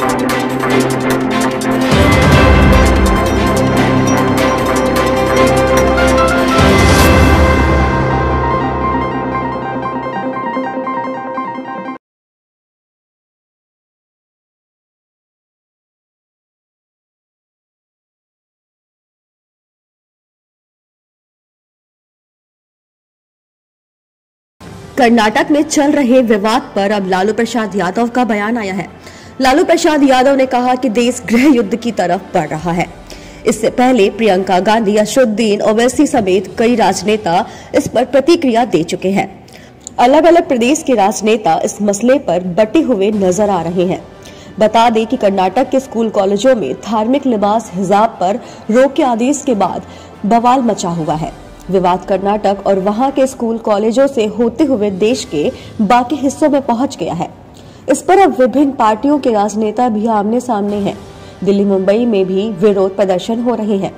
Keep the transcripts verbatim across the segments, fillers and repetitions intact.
कर्नाटक में चल रहे विवाद पर अब लालू प्रसाद यादव का बयान आया है। लालू प्रसाद यादव ने कहा कि देश गृह युद्ध की तरफ बढ़ रहा है। इससे पहले प्रियंका गांधी, असदुद्दीन ओवैसी समेत कई राजनेता इस पर प्रतिक्रिया दे चुके हैं। अलग अलग प्रदेश के राजनेता इस मसले पर बटे हुए नजर आ रहे हैं। बता दें कि कर्नाटक के स्कूल कॉलेजों में धार्मिक लिबास हिजाब पर रोक के आदेश के बाद बवाल मचा हुआ है। विवाद कर्नाटक और वहां के स्कूल कॉलेजों से होते हुए देश के बाकी हिस्सों में पहुंच गया है। इस पर अब विभिन्न पार्टियों के राजनेता भी आमने सामने हैं। दिल्ली, मुंबई में भी विरोध प्रदर्शन हो रहे हैं।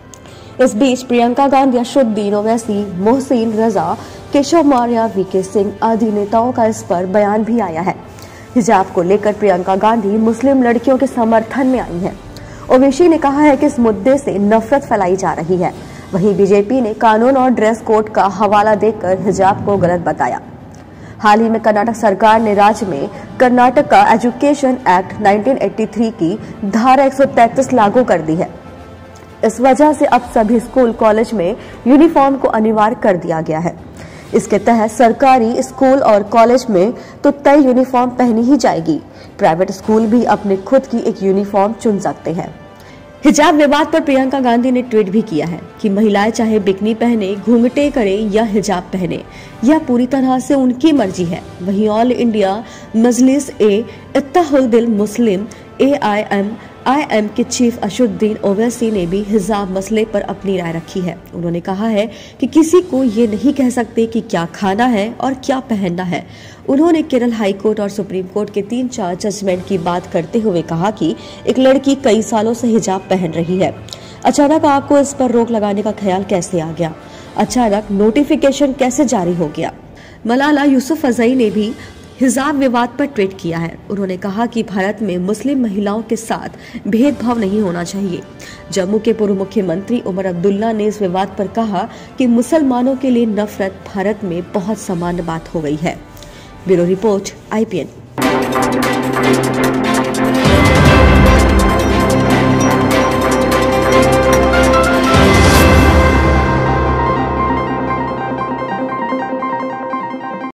इस बीच प्रियंका गांधी, असदुद्दीन ओवैसी, मोहसिन रजा, केशव मौर्य, वीके सिंह आदि नेताओं का इस पर बयान भी आया है। हिजाब को लेकर प्रियंका गांधी मुस्लिम लड़कियों के समर्थन में आई हैं। ओवैसी ने कहा है कि इस मुद्दे से नफरत फैलाई जा रही है। वहीं बीजेपी ने कानून और ड्रेस कोड का हवाला देकर हिजाब को गलत बताया। हाल ही में कर्नाटक सरकार ने राज्य में कर्नाटक का एजुकेशन एक्ट उन्नीस सौ तिरासी की धारा एक सौ तैंतीस लागू कर दी है। इस वजह से अब सभी स्कूल कॉलेज में यूनिफॉर्म को अनिवार्य कर दिया गया है। इसके तहत सरकारी स्कूल और कॉलेज में तो तय यूनिफॉर्म पहनी ही जाएगी। प्राइवेट स्कूल भी अपने खुद की एक यूनिफॉर्म चुन सकते हैं। हिजाब विवाद पर प्रियंका गांधी ने ट्वीट भी किया है कि महिलाएं चाहे बिकनी पहने, घूंघटे करें या हिजाब पहने, यह पूरी तरह से उनकी मर्जी है। वहीं all India Majlis e Ittehadul Muslim A I M I M के चीफ असदुद्दीन ओवैसी ने भी हिजाब मसले पर अपनी राय रखी है। उन्होंने कहा है कि किसी को ये नहीं कह सकते कि क्या खाना है और क्या पहनना है। उन्होंने केरल हाई कोर्ट और सुप्रीम कोर्ट के तीन चार जजमेंट की बात करते हुए कहा कि एक लड़की कई सालों से हिजाब पहन रही है। अचानक आपको इस पर रोक लगाने का ख्याल कैसे आ गया? अचानक नोटिफिकेशन कैसे जारी हो गया? मलाला यूसुफजई ने भी हिजाब विवाद पर ट्वीट किया है। उन्होंने कहा कि भारत में मुस्लिम महिलाओं के साथ भेदभाव नहीं होना चाहिए। जम्मू के पूर्व मुख्यमंत्री उमर अब्दुल्ला ने इस विवाद पर कहा कि मुसलमानों के लिए नफरत भारत में बहुत सामान्य बात हो गई है। Bureau report, I P N.